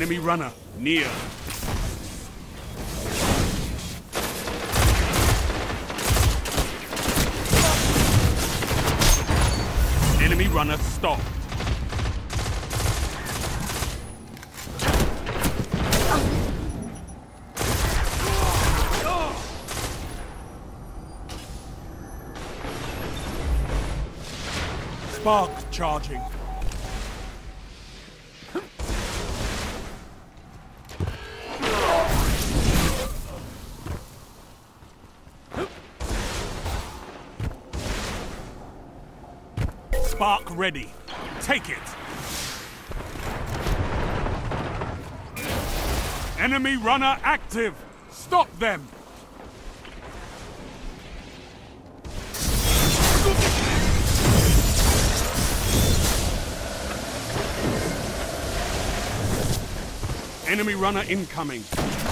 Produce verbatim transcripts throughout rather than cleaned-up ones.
Enemy runner, near. Enemy runner stopped. Spark charging. Spark ready. Take it. Enemy runner active. Stop them. Enemy runner incoming.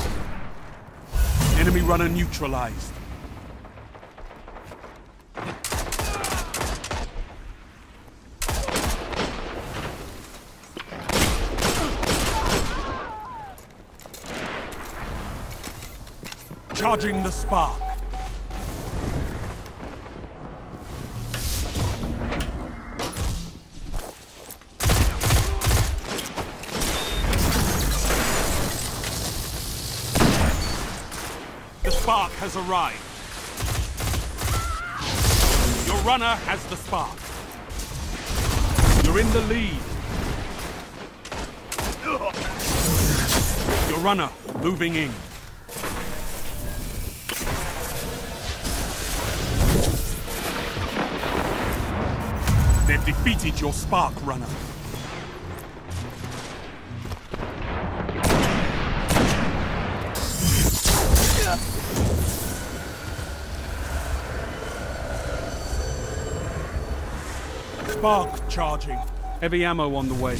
Enemy runner neutralized. Charging the spark. The spark has arrived. Your runner has the spark. You're in the lead. Your runner moving in. They've defeated your spark runner. Spark charging. Heavy ammo on the way.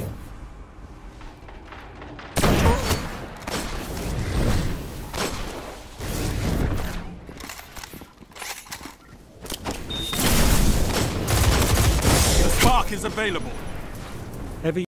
The spark is available. Heavy